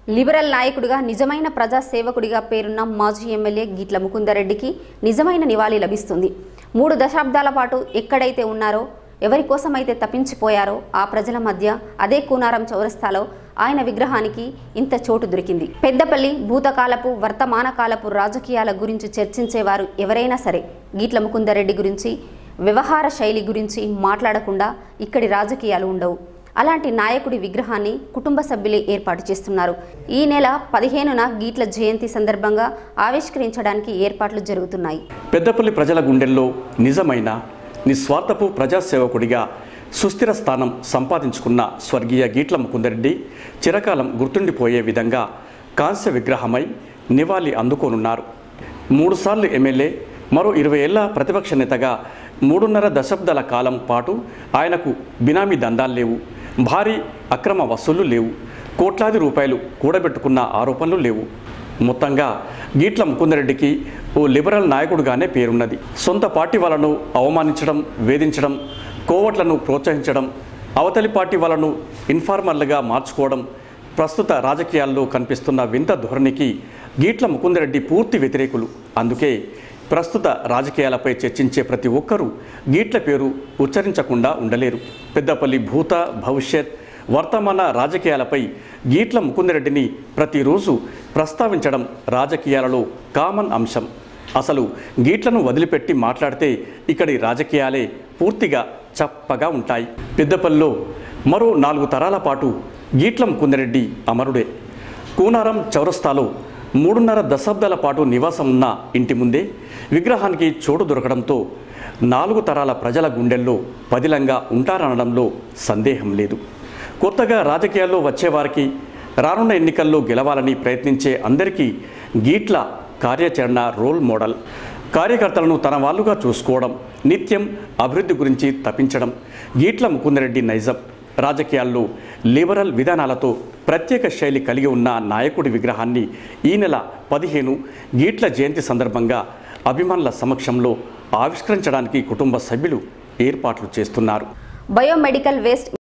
Liberal నాయకుడిగా నిజమైన ప్రజా సేవకుడిగా పేరున్న మాజీ ఎమ్మెల్యే గీట్ల ముకుందరెడ్డికి నిజమైన నివాళి లభిస్తుంది. 3 దశాబ్దాల పాటు ఎక్కడైతే ఉన్నారో, ఎవరి కోసమైతే తప్పించిపోయారో ఆ ప్రజల మధ్య అదే కూనారం చౌరస్తాలో ఆయన విగ్రహానికి ఇంత చోటు దొరికింది. పెద్దపల్లి భూతకాలపు వర్తమాన కాలపు రాజకీయాల గురించి చర్చించేవారు ఎవరైనా సరే గీట్ల ముకుందరెడ్డి గురించి, వ్యవహార శైలి గురించి మాట్లాడకుండా ఇక్కడి రాజకీయాలు ఉండవు. అలాంటి నాయకుడి విగ్రహాన్ని కుటుంబ సభ్యులే ఏర్పాటు చేస్తున్నారు. ఈ నెల 15న గీట్ల జయంతి సందర్భంగా ఆవిష్కరించడానికి ఏర్పాట్లు జరుగుతున్నాయి. పెద్దపల్లి ప్రజల గుండెల్లో నిజమైన నిస్వార్థపు ప్రజాసేవకుడిగా సుస్థిర స్థానం సంపాదించుకున్న స్వర్గీయ గీట్ల ముకుందరెడ్డి చిరకాలం గుర్తుండిపోయే విధంగా కాంస్య విగ్రహమై నివాళి అందుకోనున్నారు. 3 సార్లు ఎమ్మెల్యే, మరో 20 ఏళ్ల ప్రతిపక్ష నేతగా 3.5 దశాబ్దాల కాలం పాటు ఆయనకు బినామీ దందాలు లేవు, భారీ అక్రమ వసూళ్లు లేవు, కోట్లాది రూపాయలు కూడబెట్టుకున్న ఆరోపణలు లేవు. మొత్తంగా గీట్ల ముకుందరెడ్డికి ఓ లిబరల్ నాయకుడుగానే పేరున్నది. సొంత పార్టీ వాళ్ళను అవమానించడం, వేధించడం, కోవట్లను ప్రోత్సహించడం, అవతలి పార్టీ వాళ్ళను ఇన్ఫార్మర్లుగా మార్చుకోవడం ప్రస్తుత రాజకీయాల్లో కనిపిస్తున్న వింత ధోరణికి గీట్ల ముకుందరెడ్డి పూర్తి వ్యతిరేకులు. అందుకే ప్రస్తుత రాజకీయాలపై చర్చించే ప్రతి ఒక్కరూ గీట్ల పేరు ఉచ్చరించకుండా ఉండలేరు. పెద్దపల్లి భూత, భవిష్యత్, వర్తమాన రాజకీయాలపై గీట్ల ముకుందరెడ్డిని ప్రతిరోజు ప్రస్తావించడం రాజకీయాలలో కామన్ అంశం. అసలు గీట్లను వదిలిపెట్టి మాట్లాడితే ఇక్కడి రాజకీయాలే పూర్తిగా చప్పగా ఉంటాయి. పెద్దపల్లిలో మరో 4 తరాల పాటు గీట్ల ముకుందరెడ్డి అమరుడే. కూనారం చౌరస్తాలో 3.5 దశాబ్దాల పాటు నివాసం ఉన్న ఇంటి ముందే విగ్రహానికి చోటు దొరకడంతో 4 తరాల ప్రజల గుండెల్లో పదిలంగా ఉంటారనడంలో సందేహం లేదు. కొత్తగా రాజకీయాల్లో వచ్చేవారికి, రానున్న ఎన్నికల్లో గెలవాలని ప్రయత్నించే అందరికీ గీట్ల కార్యాచరణ రోల్ మోడల్. కార్యకర్తలను తన వాళ్ళుగా చూసుకోవడం, నిత్యం అభివృద్ధి గురించి తప్పించడం గీట్ల ముకుందరెడ్డి నైజం. రాజకీయాల్లో లిబరల్ విధానాలతో ప్రత్యేక శైలి కలిగి ఉన్న నాయకుడి విగ్రహాన్ని ఈ నెల 15 గీట్ల జయంతి సందర్భంగా అభిమానుల సమక్షంలో ఆవిష్కరించడానికి కుటుంబ సభ్యులు ఏర్పాట్లు చేస్తున్నారు. Biomedical waste